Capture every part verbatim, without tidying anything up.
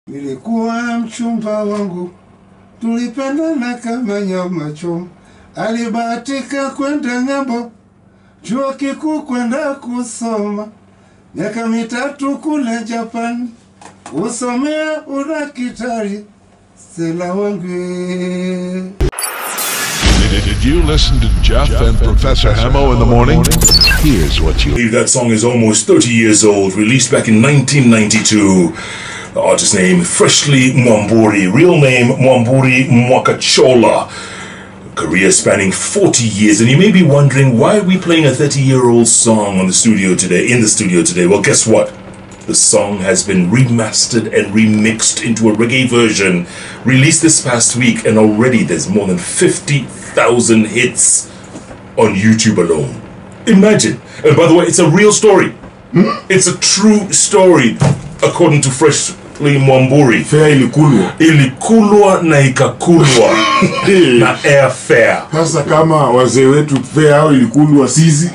Nilikuwa mchumba wangu, tulipendana kama nyama choma. Alibahatika kwenda ng'ambo, chuo kikuu kwenda kusoma. Miaka mitatu kule Japan, usomea udaktari. Stella wangu. Did you listen to Jeff and Professor Hamo in the morning? Here's what you... That song is almost thirty years old, released back in nineteen ninety-two. The artist name, Freshly Mwamburi. Real name, Mwamburi Mwakachola. Career spanning forty years. And you may be wondering, why are we playing a thirty-year-old song on the studio today, in the studio today? Well, guess what? The song has been remastered and remixed into a reggae version, released this past week, and already there's more than fifty thousand hits on YouTube alone. Imagine. And by the way, it's a real story. Hmm? It's a true story, according to Freshly Mwamburi. Fare ilikulwa. Ilikulwa na ikakulwa na airfare. Sasa kama wazee wetu fare au ilikulwa sisi.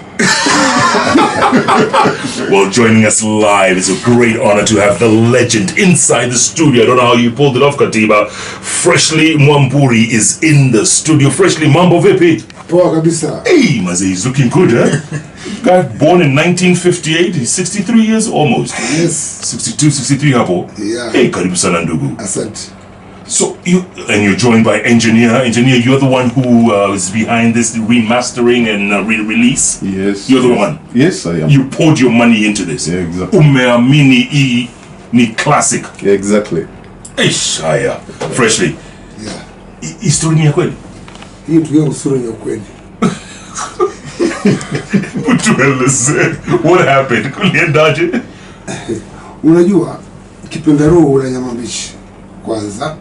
Well, joining us live, it's a great honor to have the legend inside the studio. I don't know how you pulled it off, Katiba. Freshly Mwamburi is in the studio. Freshly, mambo vipi? Poa kabisa. Hey, Maze, he's looking good, eh? Guy born in nineteen fifty-eight, he's sixty-three years almost. Yes. sixty-two, sixty-three hapo. Yeah. Hey, karibu sana ndugu. Asante. So you and you're joined by engineer. Engineer, you're the one who uh, is behind this remastering and uh, re-release. Yes. You're the one. Yes, I am. You poured your money into this. Yeah, exactly. Umeamini hii ni classic. Yeah, exactly. Eish, haya. Freshly. Yeah. History ni ya kweli. Hii ndio usura ya kweli. Tueleze. What happened? Kuliendaje? Unajua kipenda roho ula nyama mbichi. Kwanza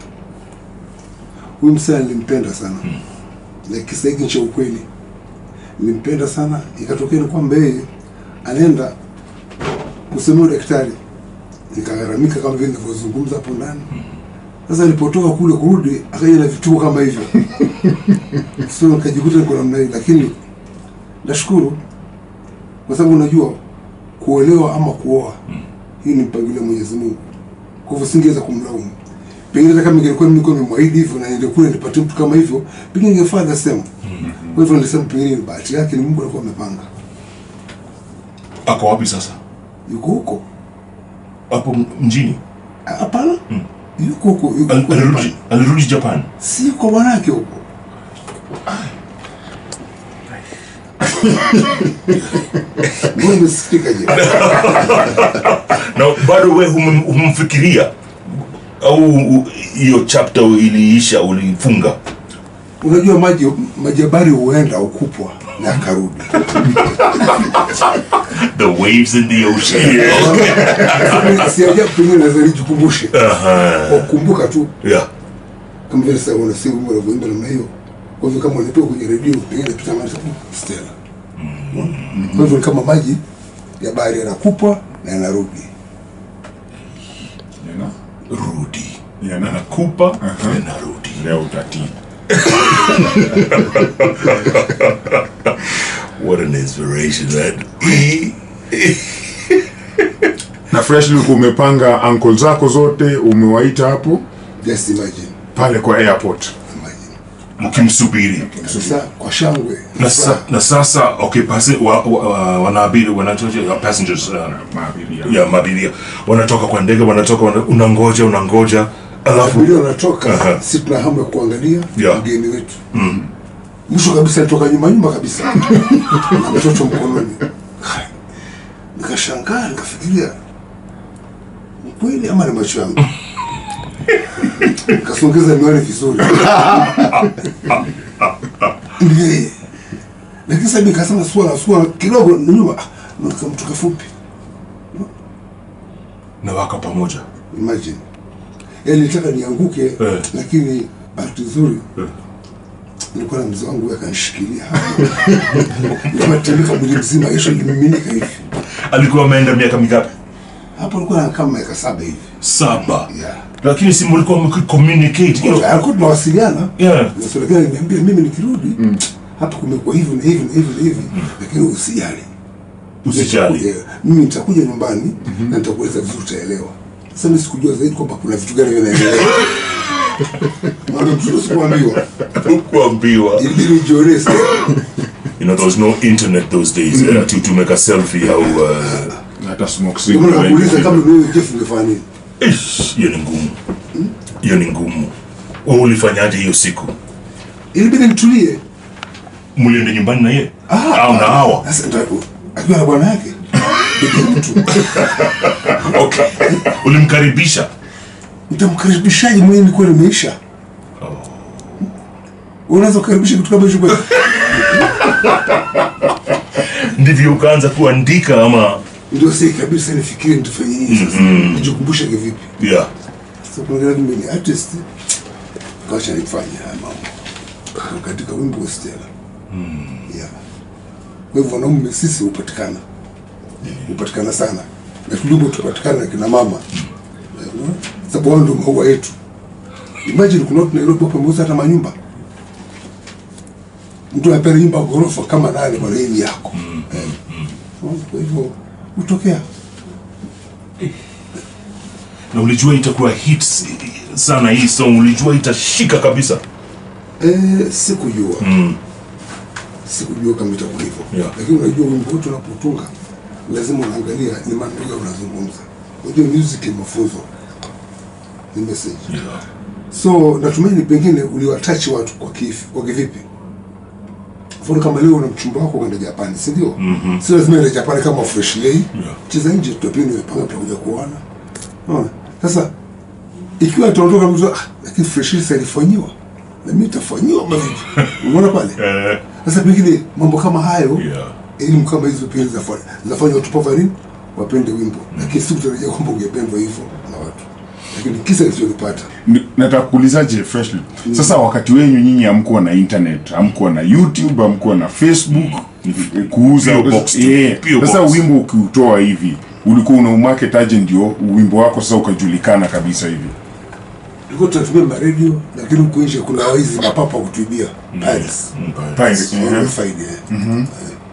huyu msanii nilimpenda sana. Hmm. Like kisa hiki cha ukweli. Nilimpenda sana, ikatokea ni kwamba yeye anaenda kusomea daktari. Nikagaramika kama vile nilivyozungumza hapo ndani. Sasa nilipotoka kule kurudi akaja na vituko kama hivyo. Sio nikajikuta niko namna hiyo, lakini nashukuru kwa sababu unajua kuolewa ama kuoa hii ni mpangilio wa Mwenyezi Mungu. Kwa hivyo singeweza kumlaumu. Pengine kama ningekuwa niko nimemwahidi hivyo na ningekuwa nipate mtu kama hivyo, pengine ningefanya the same. Kwa hivyo nilisema pengine ni bahati yake, ni Mungu alikuwa amepanga. Ako wapi sasa? Yuko huko. Hapo mjini? Hapana. Hmm. Yuko huko. Alirudi alirudi Japan. Si kwa bwanake huko. Mungu sikika je. Na bado wewe humfikiria au hiyo chapter iliisha ulifunga? Unajua maji majabari huenda ukupwa na karudi. The waves in the ocean. Yeah. Siaja pengine naweza nijikumbushe. Aha. Kumbuka tu. Yeah. Kama vile sasa unasema mbona unaimba namna hiyo. Kwa hivyo kama unatoka kwenye radio pengine pita mara Stella. Mm. Kwa hivyo kama maji ya bahari yanakupwa na yanarudi. Yana rudi. Yanakupa na yanarudi. Leo utatii. What an inspiration that. Na Freshly uko umepanga uncle zako zote umewaita hapo? Just imagine. Pale kwa airport. Imagine. Mkimsubiri. Sasa kwa shangwe. Na, sa, na sasa okay pasi wa, wa, wanabiri wanatoka passengers uh, Maabiria. Yeah, maabiria wanatoka kwa ndege wanatoka wana, unangoja unangoja alafu Maabiria wanatoka uh -huh. Sisi tuna hamu ya kuangalia yeah. Mgeni wetu. Mm. Mwisho kabisa alitoka nyuma nyuma kabisa. Na mtoto mkononi. Nikashangaa nikafikiria kweli ama ni macho yangu. Kasongeza miwani vizuri. Ndiye. Lakini sasa nikasema swala swala kidogo nyuma nikamtoka fupi. Na waka pamoja. Imagine. Yaani nilitaka nianguke eh. Lakini bahati nzuri eh. Nilikuwa na mzee wangu akanishikilia hapo. Nimetembea mwili mzima kesho nimiminika hivi. Alikuwa ameenda miaka mingapi? Hapo alikuwa kama miaka saba hivi. Saba. Yeah. Lakini si mlikuwa mkicommunicate. Ndio, alikuwa tunawasiliana. Yeah. Ndio niambia mimi nikirudi mm. Hapa kumekuwa hivi na hivi na hivi na hivi. Mm. Lakini usijali. Usijali. Mimi nitakuja nyumbani mm -hmm. Na nitakueleza vizuri utaelewa. Sasa mimi sikujua zaidi kwamba kuna vitu gani vinaendelea. Maana mtu sikuambiwa. Kuambiwa. Ilibidi jione sasa. You know, there was no internet those days mm. uh, to, to make a selfie how uh, hata smoke cigarette. Mbona kuuliza kama wewe Jeff ungefanya nini? Ish, hiyo ni ngumu. Hiyo ni ngumu. Wewe ulifanyaje hiyo siku? Ilibidi nitulie. Mlienda nyumbani na yeye? Ah, au na hawa? Sasa ndio akiwa na bwana yake. Okay. Ulimkaribisha? Utamkaribishaje mwenye nilikuwa nimeisha? Oh. Unaweza kukaribisha kitu kama hicho kwa? Ndivyo ukaanza kuandika ama ndio sasa kabisa nifikirie nitafanya nini sasa? Mm-hmm. Nijikumbushe kivipi? Yeah. Sasa kuna gani mimi artist kacha nifanye haya mambo. Katika wimbo Stella. Mm. Yeah. Kwa hivyo wanaume sisi upatikana. Upatikana sana. Na tulipo tupatikana kina mama. Mm. Sababu wao ndio maua yetu. Imagine kuna watu Nairobi hapo wameuza hata manyumba. Mtu anapenda nyumba ghorofa kama nane kwa leni yako. Mm. Eh. Mm. Kwa hivyo utokea. Na ulijua itakuwa hits sana hii song, ulijua itashika kabisa? Eh, sikujua. Mm. Sikujua kama itakuwa hivyo. Yeah. Lakini unajua wimbo wote unapotunga lazima unaangalia ni maneno gani unazungumza. Unajua music ni mafunzo. Ni message. Yeah. So natumaini pengine uliwatouch watu kwa kifi, kwa kivipi? Mfano kama leo una mchumba wako kwenda Japan, si ndio? Mm-hmm. Si lazima ende Japan kama fresh lay. Yeah. Cheza nje tutapia nimepanga tutakuja kuona. Unaona? Sasa ikiwa ataondoka mtu ah, lakini fresh lay ilifanywa. Na mimi nitafanyiwa mimi. Unaona pale? Eh. Sasa pengine mambo kama hayo, yeah. Elimu kama hizo pia zinafanya. Zinafanya watu pova nini? Wapende wimbo. Mm. Lakini si kutarajia kwamba ungependwa hivyo na watu. Lakini kisa kilichopata. Nataka kuulizaje Freshly. Mm. Sasa wakati wenyu nyinyi hamkuwa na internet, hamkuwa na YouTube, hamkuwa na Facebook, mm. kuuza box. Eh. Sasa wimbo ukiutoa hivi, ulikuwa una market aje ndio wimbo wako sasa ukajulikana kabisa hivi? Tulikuwa tunatumia radio, lakini huko nje kuna waizi mapapa kutuibia. Pirates. Pirates. Faida. Mhm.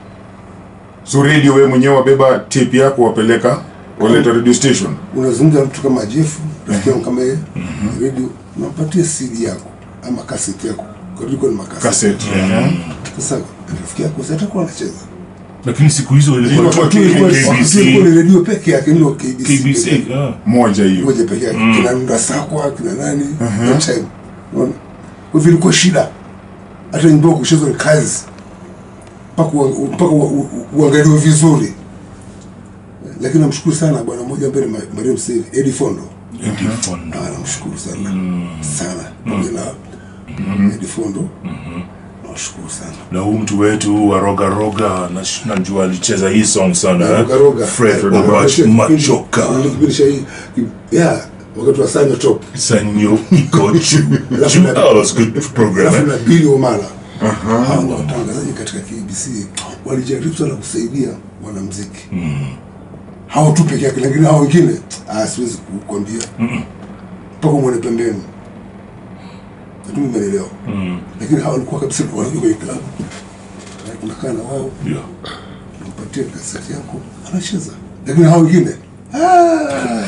So radio wewe mwenyewe wabeba tape yako wapeleka waleta radio station. Unazungumza mtu kama Jeff, rafiki yangu kama yeye, radio unampatia C D yako ama cassette yako. Kuliko ni makaseti. Cassette. Mhm. Sasa rafiki yako sasa atakuwa anacheza. Lakini siku hizo ilikuwa K B C ile radio peke yake ndio K B C. K B C moja hiyo. Moja peke yake. Kina Nunda Sakwa, kina nani? That time. Unaona? Kwa hivyo ilikuwa shida. Hata nyimbo kuchezwa ni kazi. Mpaka mpaka uangaliwe vizuri. Lakini namshukuru sana bwana mmoja ambaye ni Mariam Save, Eddie Fondo. Eddie Fondo. Ah, namshukuru sana. Sana. Pamoja na Eddie Fondo. Nashukuru sana. Na huyu mtu wetu wa Roga Roga na najua alicheza hii song sana. Roga Roga. Fred Obach Machoka. Nilikubisha hii. Yeah, wakati wa Sanyo Top. Sanyo iko juu. That was good program. Na Billy Omala. Aha. Hao watangazaji katika K B C walijaribu sana kusaidia wanamuziki. Mm. Hao tu peke yake, lakini hao wengine ah siwezi kukuambia. Mhm. Mpaka muone pembeni. Ndio nimeelewa. Mm. Lakini hao walikuwa kabisa wanajua kwa club. Tunakaa na wao. Yeah. Unampatia kaseti yako, anacheza. Lakini hao wengine ah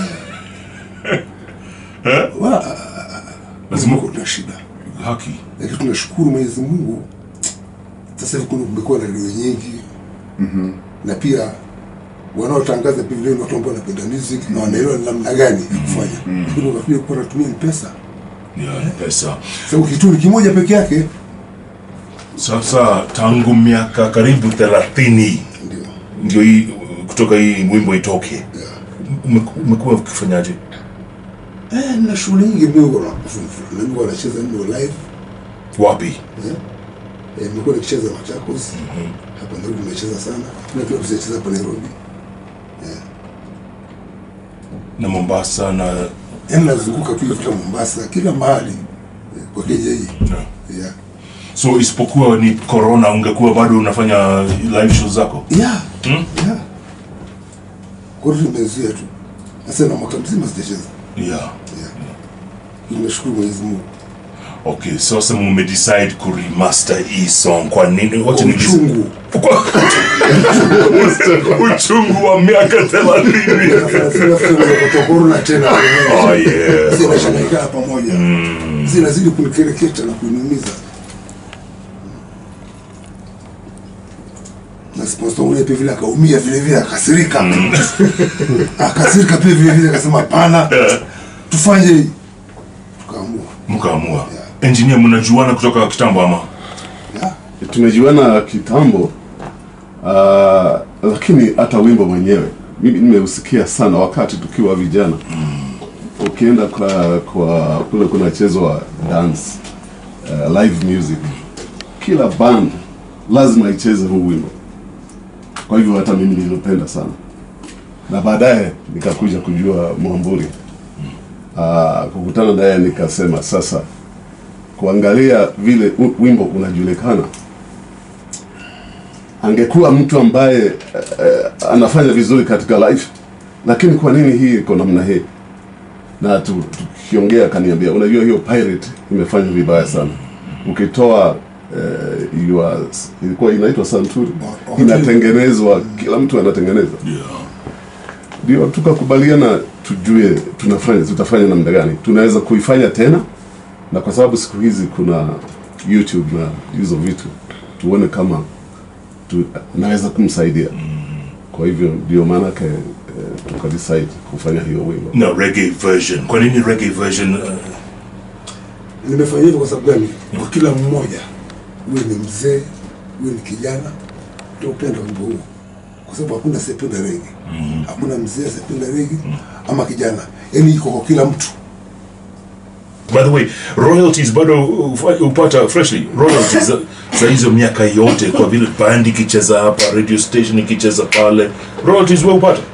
eh? Wa lazima kuna shida. Haki. Lakini tunashukuru Mwenyezi Mungu. Sasa hivi kuna kumekuwa na redio nyingi. Mhm. Na pia wanaotangaza pia leo watu ambao wanapenda music na wanaelewa namna gani kufanya. Lakini unafikiri kwa natumia pesa. Yeah, pesa. Sasa ukituni kimoja peke yake. Sasa tangu miaka karibu thelathini ndio ndio hii kutoka hii wimbo itoke. Yeah. Umekuwa ukifanyaje? Eh, na shughuli nyingi mimi na mimi wanacheza ndio live. Wapi? Eh, eh nimekuwa nikicheza Machakos. Mhm. Hapa ndio nimecheza sana. Na pia nimecheza hapa Nairobi. Eh. Na Mombasa na yani nazunguka tu kutoka Mombasa kila mahali kwa Kenya hii. Yeah. Yeah. So isipokuwa ni corona ungekuwa bado unafanya live shows zako? Yeah. Hmm? Yeah. Kwa hiyo nimezuia tu. Sasa na mwaka mzima sijacheza. Yeah. Yeah. Nimeshukuru Mwenyezi Mungu. Okay, so sasa mmedecide ku remaster hii song kwa nini? Wacha ni uchungu. Uchungu wa miaka thelathini. Kutokoro tena. Oh yeah. Sina shaka pamoja. Zinazidi kunikereketa na kuniumiza. Na sponsor ule pia vile akaumia vile vile akasirika. Akasirika pia vile vile akasema hapana. Tufanye tukaamua. Mkaamua. Yeah. Engineer, mnajuana kutoka kitambo ama? Yeah. Tumejuana kitambo. Uh, lakini hata wimbo mwenyewe mimi nimeusikia sana wakati tukiwa vijana. Mm. Ukienda kwa kwa kule kunachezwa dance, uh, live music. Kila band lazima icheze huu wimbo. Kwa hivyo hata mimi nilipenda sana. Na baadaye nikakuja kujua Mwamburi. Ah, uh, kukutana naye nikasema sasa kuangalia vile wimbo unajulikana, angekuwa mtu ambaye uh, anafanya vizuri katika live, lakini kwa nini hii iko namna hii? Na tukiongea kaniambia, unajua hiyo pirate imefanya vibaya sana. Ukitoa uh, yua, ilikuwa inaitwa Santuri, inatengenezwa, kila mtu anatengeneza. Ndio tukakubaliana tujue tunafanya tutafanya namna gani tunaweza kuifanya tena, na kwa sababu siku hizi kuna YouTube na hizo vitu, tuone kama tu, naweza kumsaidia. Kwa hivyo ndio maana ke uh, tukadecide kufanya hiyo wimbo. No, reggae version. Kwa nini reggae version? Uh... Nimefanya hivyo kwa sababu gani? Kwa kila mmoja, wewe ni mzee, wewe ni kijana, tupenda wimbo huu. Kwa sababu hakuna sependa reggae. Mm-hmm. Hakuna mzee sependa reggae, mm-hmm, ama kijana. Yaani iko kwa kila mtu. By the way, royalties bado upata freshly. Royalties za hizo miaka yote kwa vile band ikicheza hapa, radio station ikicheza pale. Royalties wewe upata?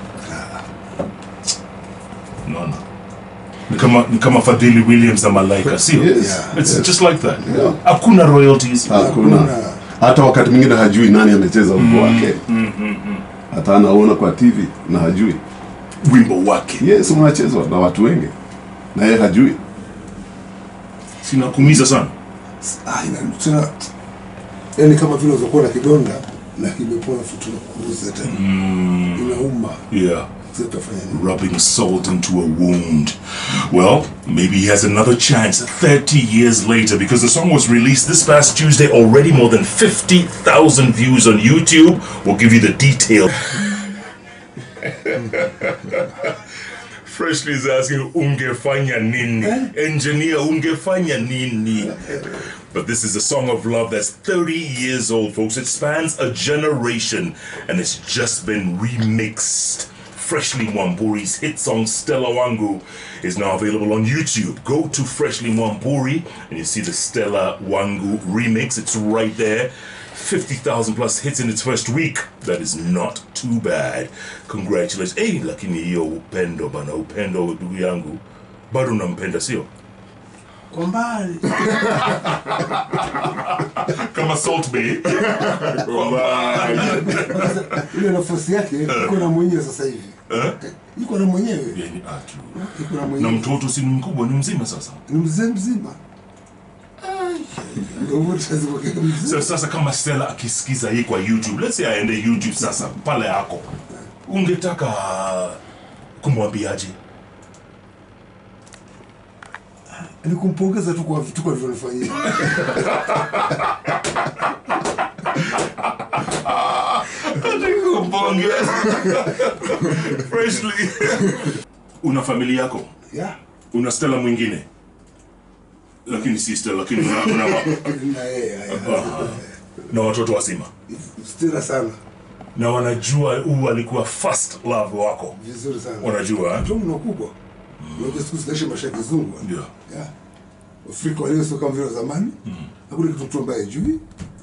No, no. Ni kama ni kama Fadhili Williams na Malaika, sio? Yes. Yeah. It's yes. just like that. Yeah. Hakuna royalties. Hakuna. Hata wakati mwingine hajui nani amecheza wimbo wake. Mm, mm, mm. Hata anaona kwa T V na hajui wimbo wake. Yes, unachezwa na watu wengi na yeye hajui. Sina kuumiza sana. Ah, ina tena. Yaani kama vile unazokuwa na kidonda na kimepona futu na kuuza tena. Mm. Inauma. Yeah. Rubbing salt into a wound. Well, maybe he has another chance thirty years later, because the song was released this past Tuesday, already more than fifty thousand views on YouTube. We'll give you the detail. Freshly is asking, ungefanya nini? Engineer, ungefanya nini? But this is a song of love that's thirty years old, folks. It spans a generation, and it's just been remixed. Freshly Mwamburi's hit song Stella Wangu is now available on YouTube. Go to Freshly Mwamburi and you see the Stella Wangu remix. It's right there. fifty thousand plus hits in its first week. That is not too bad. Congratulations. Hey, lakini hiyo upendo bana, upendo ndugu yangu. Bado unampenda sio? Kwa mbali. Kama Salt Bay. Kwa mbali. Ile nafasi yake iko na mwenyewe sasa hivi. Eh? Iko na mwenyewe. Yani atu. Iko na mwenyewe. Na mtoto si mkubwa, ni mzima sasa. Ni mzee mzima. So, sasa kama Stella akisikiza hii kwa YouTube, let's say aende YouTube sasa pale yako, ungetaka kumwambiaje? Ni kumpongeza tu kwa vitu kwa vilivyofanyia. Kumpongeza. Freshly. Una familia yako? Yeah. Una Stella mwingine? Lakini si Stella, lakini una una na yeye. Na watoto wazima. Stella sana. Na wanajua huu alikuwa first love wako. Vizuri sana. Wanajua? Ndio mkubwa. Unajua siku zinaishi maisha kizungu. Ndio. Yeah. Afrika walio sio kama vile zamani. Hakuna kitu mtu ambaye hajui.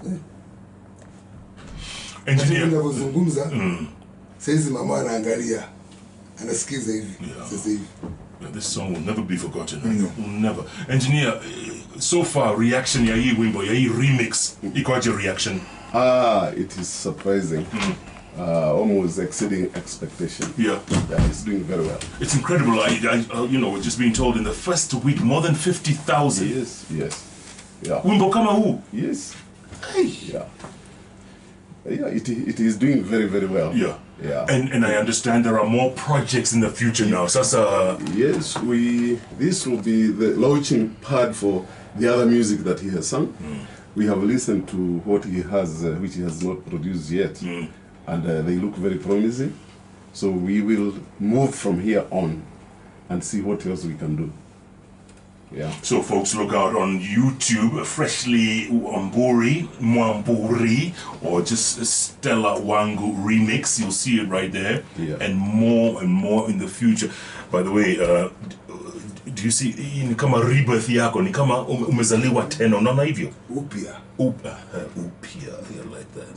Engineer anavyozungumza. Sasa hizi mama anaangalia. Anasikiza hivi. Sasa hivi. This song will never be forgotten. Will never. Engineer, so far reaction ya hii wimbo, ya hii remix, ikoje reaction? Ah, it is surprising. Mm. uh, almost exceeding expectation. Yeah. Yeah, he's doing very well. It's incredible. I, I uh, you know, we're just being told in the first week more than fifty thousand. Yes, yes. Yeah. Wimbo kama huu. Yes. Yeah. Yeah, it, it is doing very, very well. Yeah. Yeah. And and I understand there are more projects in the future now. Sasa. Yes, we. This will be the launching pad for the other music that he has sung. Mm. We have listened to what he has, uh, which he has not produced yet, Mm. and uh, they look very promising. So we will move from here on and see what else we can do. Yeah. So folks, look out on YouTube, Freshly Mwamburi, Mwamburi, or just Stella Wangu remix. You'll see it right there, Yeah. and more and more in the future. By the way, uh, do you see? Ni kama rebirth yako, ni kama um- umezaliwa tena, unaona hivyo? Upya. Up, uh, upia, I like that.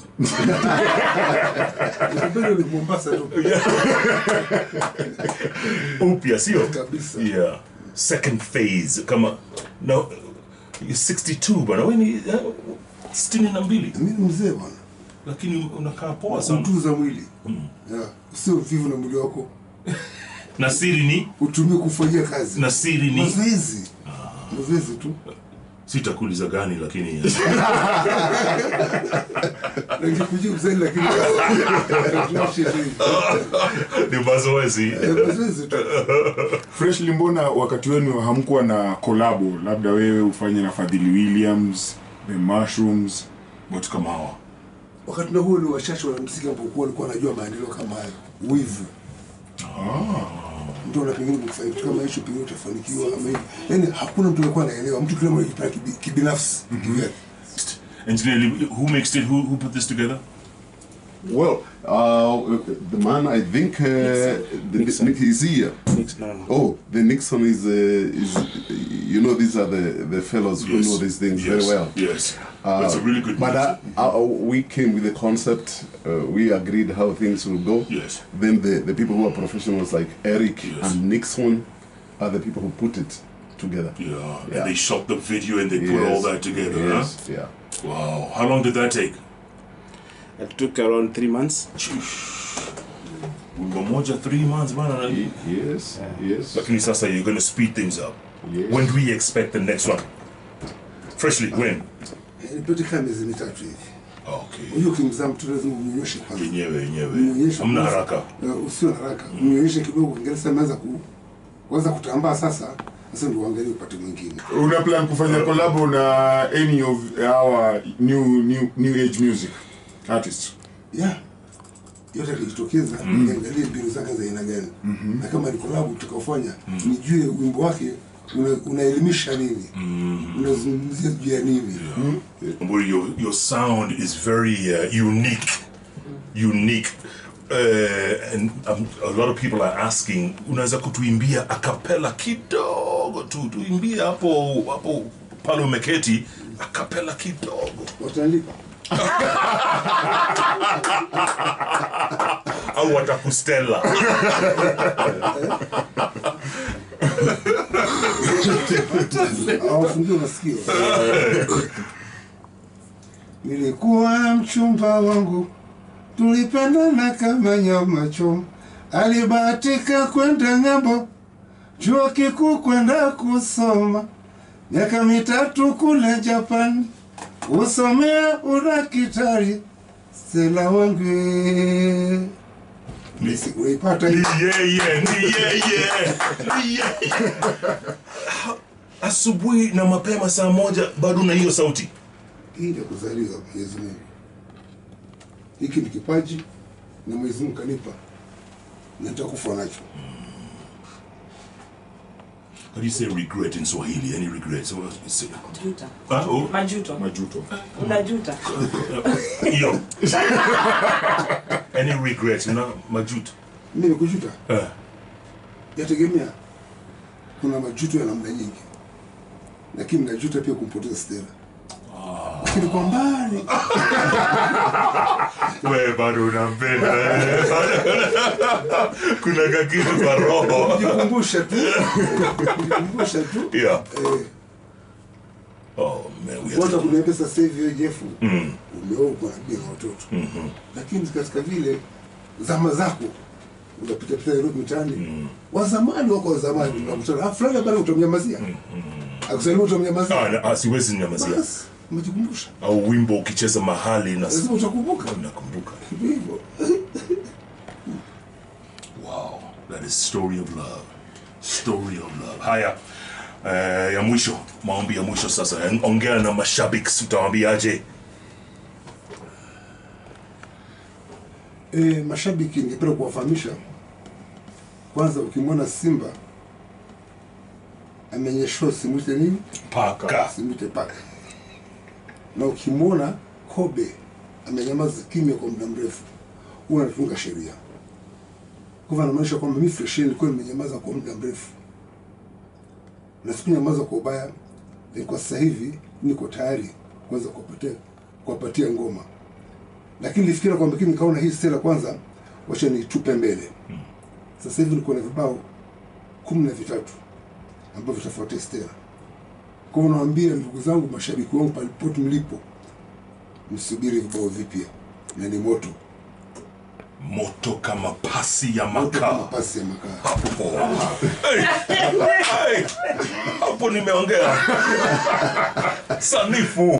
Ukipenda ni Mombasa tu. Upia, sio? Kabisa. Yeah. Second phase, kama no, you're sixty-two bana, wewe ni uh, sitini na mbili, Mimi ni mzee bwana. lakini unakaa poa sana. Utunza mwili. Yeah. Sio vivu na mwili wako. Na siri ni Utumie kufanyia kazi. na siri ni Mazoezi. Mazoezi tu. sitakuuliza gani, lakini Ningekujibu zaidi lakini ni mazoezi. mazoezi tu. Freshly, mbona wakati wenu hamkuwa na kolabo, labda wewe ufanye na Fadhili Williams, The Mushrooms, Watu kama hawa. Wakati na huo ni wachache wanamuziki ambao walikuwa wanajua maendeleo kama hayo. Wivu. Ndio na pengine kufanya kitu kama hicho pengine utafanikiwa ama hivi. Yaani hakuna mtu alikuwa anaelewa, mtu kila mmoja kipata kibinafsi. Engineer Lee, who mixed it? Who who put this together? Well, uh, the man, I think, uh, the Nixon. Nick is here. Nix- no, no. Oh, the Nixon is, uh, is, you know, these are the, the fellows who know these things yes. very well. Yes, Uh, that's a really good But mix. uh, uh, we came with the concept. Uh, we agreed how things will go. Yes. Then the, the people who are professionals like Eric Yes. and Nixon are the people who put it together. Yeah. Yeah. And they shot the video and they put all that together. Yes. Huh? Yeah. Wow. How long did that take? It took around three months. Wimbo moja three months, bana. Ye- Yes. Yes. Lakini sasa you're going to speed things up. Yes. When do we expect the next one? Freshly, when? Nipate kama miezi mitatu hivi. Okay. Unajua ukimzaa mtu lazima umnyonyeshe kwanza. Yenyewe yenyewe. Mnyonyeshe Hamna kwanza. haraka. Eh, Usio na haraka. Mnyonyeshe kidogo, ingeleza ameanza ku kuanza kutambaa sasa. Sasa ndio uangalie upate mwingine. una plan kufanya collabo na any of our new new new age music artists? Yeah. Yote yakijitokeza, niangalie mbinu zake za aina gani. Na kama ni collab tutakaofanya, nijue wimbo wake una- unaelimisha nini? Unazungumzia juu ya nini? Where your your sound is very uh, unique, unique, uh, and um, a lot of people are asking, unaweza kutuimbia a cappella kidogo tu, tuimbie hapo hapo pale umeketi a cappella kidogo, Watalipa. au watakustella. Awafungie masikio. Nilikuwa mchumba wangu, tulipendana kama nyama choma. Alibahatika kwenda ng'ambo, chuo kikuu kwenda kusoma. Miaka mitatu kule Japan, usomea udaktari. Stella wangu. Nisi unaipata Ni hii? yeye, ni yeye, ni yeye. Asubuhi na mapema saa moja bado na hiyo sauti. Hii ndio kuzaliwa Mwenyezi Mungu. Hiki ni kipaji na Mwenyezi Mungu kanipa. Na nitakufa nacho. How do you say regret in Swahili? Any regret? So, say, Juta. ah, oh, Majuto. Majuto. Unajuta. yo. Any regret? Una majuto. Mimi nikujuta. Uh, Yategemea. Kuna majuto ya namna nyingi. Lakini najuta pia kumpoteza Stella. Lakini kwa mbali. we bado unampenda. Kuna kakitu kwa roho. Jikumbusha tu. Jikumbusha tu. Yeah. Eh, Oh man, we Kwanza have to... kuna pesa sasa hivi Jefu. Mm. Umeoa kwa bibi na watoto. Mhm. Lakini katika vile zama zako unapita pita Nairobi mtaani. Mm. Wa zamani wako wa zamani unakutana ah fulani bado utamnyamazia. Mhm. Akusalimia utamnyamazia. Ah, siwezi nyamazia. Bas, umejikumbusha. Au wimbo ukicheza mahali na lazima utakumbuka. Nakumbuka. Hivyo. Wow, that is story of love. Story of love. Haya. Uh, ya mwisho, maombi ya mwisho sasa. Ongea na mashabiki, utawaambiaje? Eh, mashabiki ningependa kuwafahamisha kwanza, ukimwona Simba amenyeshwa simwite nini? Paka. Simwite paka. Na ukimwona Kobe amenyamaza kimya kwa muda mrefu, unatunga sheria. Kwa hivyo anamaanisha kwamba mimi fresh nilikuwa nimenyamaza kwa muda mrefu. Na sikunyamaza kwa ubaya, kwa sasa hivi niko tayari kuweza kupatia kuwapatia ngoma. Lakini nilifikiria kwamba kini nikaona hii stela kwanza wacha nitupe mbele. Hmm. Sasa hivi niko na vibao kumi na vitatu ambavyo vitafuatia stela. Kwa hivyo nawaambia ndugu zangu mashabiki wangu palipote mlipo, msubiri vibao vipya na ni moto. Moto kama pasi ya makaa. Moto kama pasi ya makaa. Hapo. Hey. Hey. Hapo nimeongea. Sanifu.